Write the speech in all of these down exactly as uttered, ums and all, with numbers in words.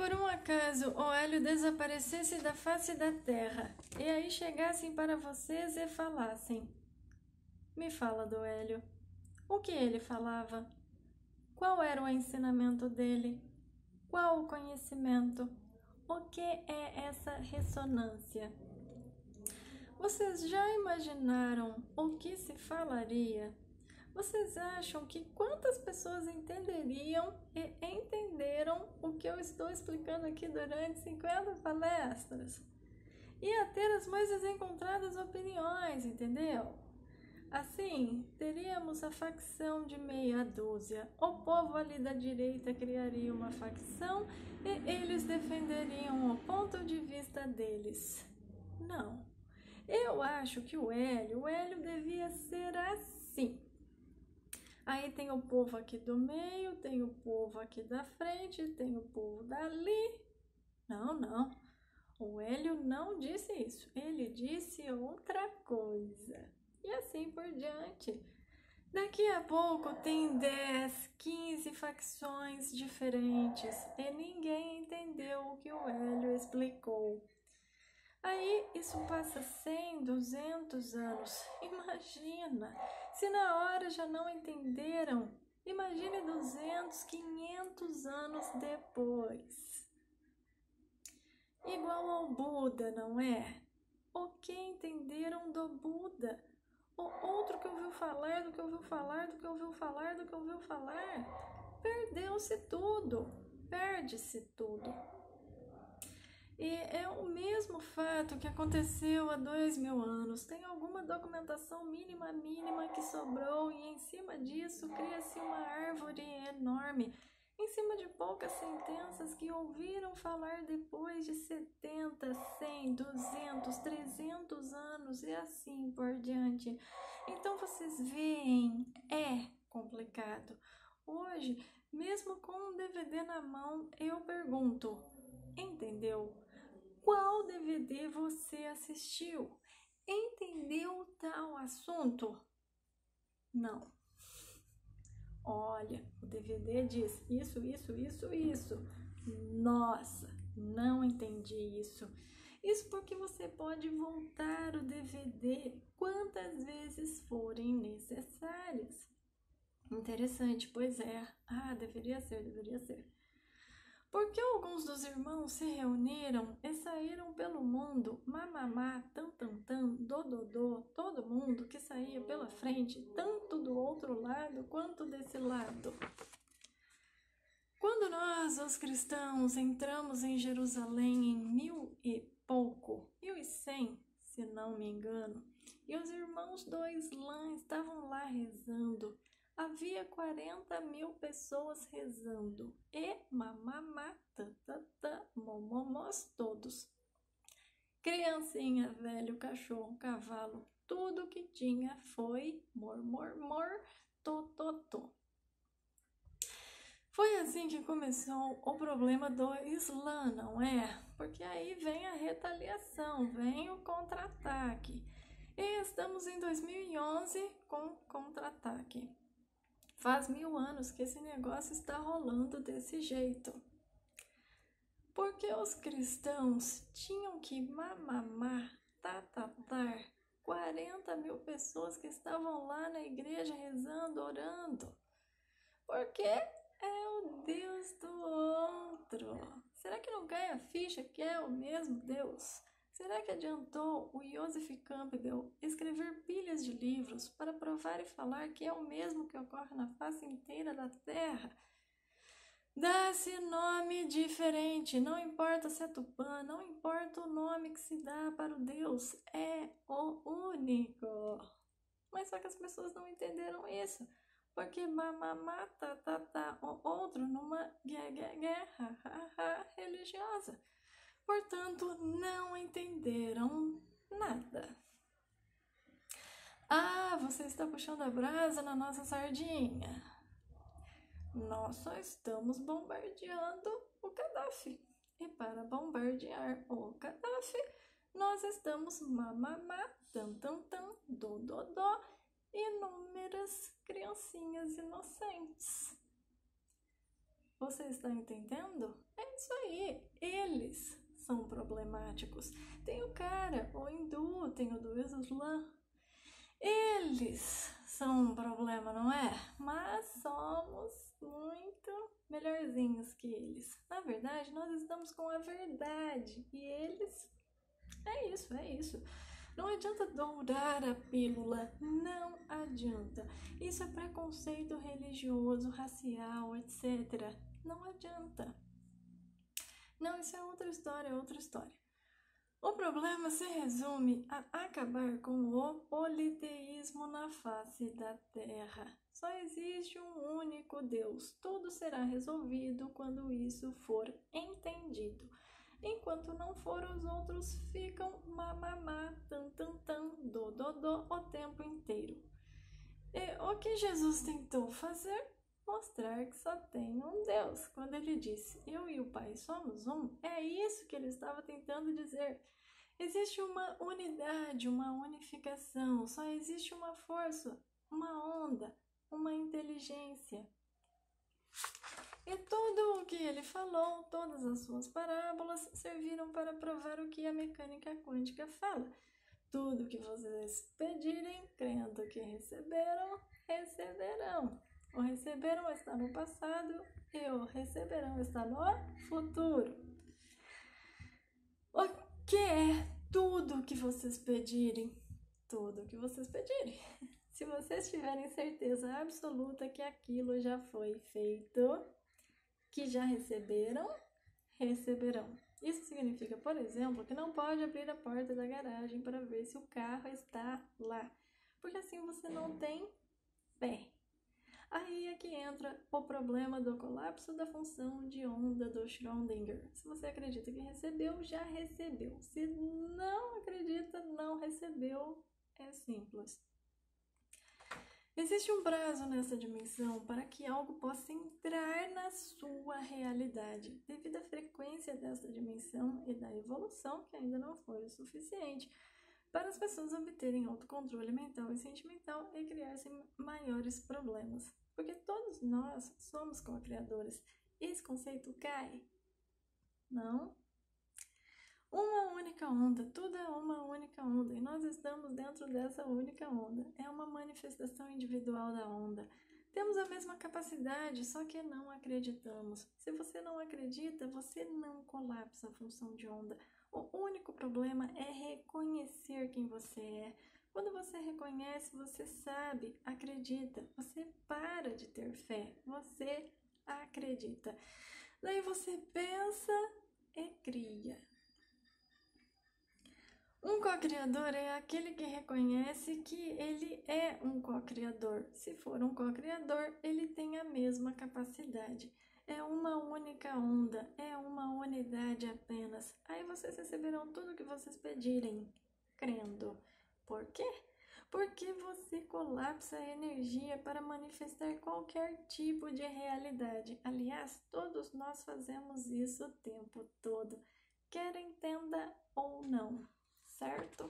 por um acaso o Hélio desaparecesse da face da terra, e aí chegassem para vocês e falassem: me fala do Hélio. O que ele falava? Qual era o ensinamento dele? Qual o conhecimento? O que é essa ressonância? Vocês já imaginaram o que se falaria? Vocês acham que quantas pessoas entenderiam e entenderam o que eu estou explicando aqui durante cinquenta palestras? Ia ter as mais desencontradas opiniões, entendeu? Assim, teríamos a facção de meia dúzia. O povo ali da direita criaria uma facção e eles defenderiam o ponto de vista deles. Não. Eu acho que o Hélio, o Hélio devia ser assim. Aí tem o povo aqui do meio, tem o povo aqui da frente, tem o povo dali. Não, não. O Hélio não disse isso. Ele disse outra coisa. E assim por diante. Daqui a pouco tem dez, quinze facções diferentes e ninguém entendeu o que o Hélio explicou. Aí isso passa cem, duzentos anos. Imagina, se na hora já não entenderam, imagine duzentos, quinhentos anos depois. Igual ao Buda, não é? O que entenderam do Buda? O outro que ouviu falar, do que ouviu falar, do que ouviu falar, do que ouviu falar. Perdeu-se tudo, perde-se tudo. E é o mesmo fato que aconteceu há dois mil anos. Tem alguma documentação mínima, mínima que sobrou e em cima disso cria-se uma árvore enorme. Em cima de poucas sentenças que ouviram falar depois de setenta, cem, duzentos, trezentos anos e assim por diante. Então vocês veem, é complicado. Hoje, mesmo com um D V D na mão, eu pergunto, entendeu? Qual D V D você assistiu? Entendeu tal assunto? Não. Olha, o D V D diz isso, isso, isso, isso. Nossa, não entendi isso. Isso porque você pode voltar o D V D quantas vezes forem necessárias. Interessante, pois é. Ah, deveria ser, deveria ser. Porque alguns dos irmãos se reuniram e saíram pelo mundo, mamamá, tam, tam, tam, dododô, todo mundo que saía pela frente, tanto do outro lado quanto desse lado. Quando nós, os cristãos, entramos em Jerusalém em mil e pouco, mil e cem, se não me engano, e os irmãos do Islã estavam lá rezando, havia quarenta mil pessoas rezando e mamamá, tatatá, momomós todos. Criancinha, velho, cachorro, cavalo, tudo que tinha foi mor, mor, mor, to, to, to. Foi assim que começou o problema do Islã, não é? Porque aí vem a retaliação, vem o contra-ataque. E estamos em dois mil e onze com contra-ataque. Faz mil anos que esse negócio está rolando desse jeito. Porque os cristãos tinham que mamamar, tatatar, quarenta mil pessoas que estavam lá na igreja rezando, orando. Porque é o Deus do outro. Será que não cai a ficha que é o mesmo Deus? Será que adiantou o Joseph Campbell escrever pilhas de livros para provar e falar que é o mesmo que ocorre na face inteira da Terra? Dá-se nome diferente, não importa se é Tupã, não importa o nome que se dá para o Deus, é o único. Mas só que as pessoas não entenderam isso, porque mamamá, tá, tá, tá, o outro numa guerra religiosa. Portanto, não entenderam nada. Ah, você está puxando a brasa na nossa sardinha. Nós só estamos bombardeando o Gaddafi. E para bombardear o Gaddafi, nós estamos mamamá, tam, tam, tam, do, do, do, inúmeras criancinhas inocentes. Você está entendendo? É isso aí. Eles são problemáticos. Tem o cara, o hindu, tem o do Islã. Eles são um problema, não é? Mas somos muito melhorzinhos que eles. Na verdade, nós estamos com a verdade. E eles... É isso, é isso. Não adianta dourar a pílula. Não adianta. Isso é preconceito religioso, racial, etcétera. Não adianta. Não, isso é outra história, é outra história. O problema se resume a acabar com o politeísmo na face da Terra. Só existe um único Deus. Tudo será resolvido quando isso for entendido. Enquanto não for, os outros ficam mamamá, tan, tan, tan, do, do, do, o tempo inteiro. E o que Jesus tentou fazer? Mostrar que só tem um Deus. Quando ele disse, eu e o Pai somos um, é isso que ele estava tentando dizer. Existe uma unidade, uma unificação, só existe uma força, uma onda, uma inteligência. E tudo o que ele falou, todas as suas parábolas, serviram para provar o que a mecânica quântica fala. Tudo que vocês pedirem, crendo que receberam, receberão. O receberam está no passado e o receberão está no futuro. O que é tudo que vocês pedirem? Tudo que vocês pedirem. Se vocês tiverem certeza absoluta que aquilo já foi feito, que já receberam, receberão. Isso significa, por exemplo, que não pode abrir a porta da garagem para ver se o carro está lá, porque assim você não tem fé. Aí é que entra o problema do colapso da função de onda do Schrödinger. Se você acredita que recebeu, já recebeu. Se não acredita, não recebeu. É simples. Existe um prazo nessa dimensão para que algo possa entrar na sua realidade, devido à frequência dessa dimensão e da evolução que ainda não foi o suficiente para as pessoas obterem autocontrole mental e sentimental e criar-se maiores problemas. Porque todos nós somos co-criadores. Esse conceito cai? Não. Uma única onda, tudo é uma única onda, e nós estamos dentro dessa única onda. É uma manifestação individual da onda. Temos a mesma capacidade, só que não acreditamos. Se você não acredita, você não colapsa a função de onda. O único problema é reconhecer quem você é. Quando você reconhece, você sabe, acredita, você para de ter fé, você acredita. Daí você pensa e cria. Um co-criador é aquele que reconhece que ele é um co-criador. Se for um co-criador, ele tem a mesma capacidade. É uma única onda, é uma unidade apenas. Aí vocês receberão tudo o que vocês pedirem, crendo. Por quê? Porque você colapsa a energia para manifestar qualquer tipo de realidade. Aliás, todos nós fazemos isso o tempo todo, quer entenda ou não. Certo?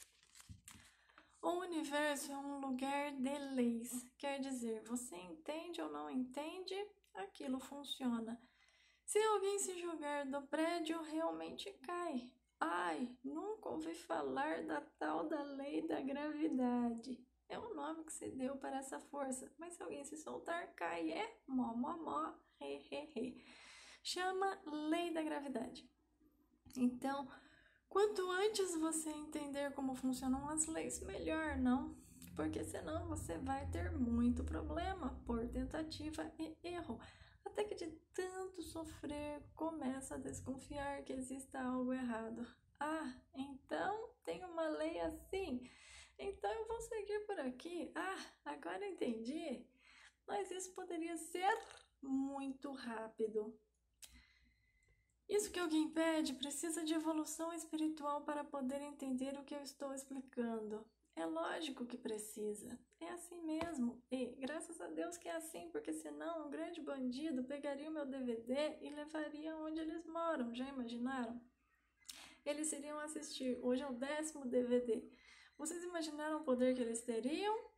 O universo é um lugar de leis, quer dizer, você entende ou não entende, aquilo funciona. Se alguém se jogar do prédio, realmente cai. Ai, nunca ouvi falar da tal da lei da gravidade. É o nome que se deu para essa força, mas se alguém se soltar, cai, é mó, mó, mó, he, he, he. Chama lei da gravidade. Então, quanto antes você entender como funcionam as leis, melhor, não? Porque senão você vai ter muito problema por tentativa e erro. Até que de tanto sofrer, começa a desconfiar que exista algo errado. Ah, então tem uma lei assim? Então eu vou seguir por aqui. Ah, agora entendi. Mas isso poderia ser muito rápido. Isso que alguém pede precisa de evolução espiritual para poder entender o que eu estou explicando. É lógico que precisa. É assim mesmo. E graças a Deus que é assim, porque senão um grande bandido pegaria o meu D V D e levaria onde eles moram. Já imaginaram? Eles iriam assistir. Hoje é o décimo D V D. Vocês imaginaram o poder que eles teriam?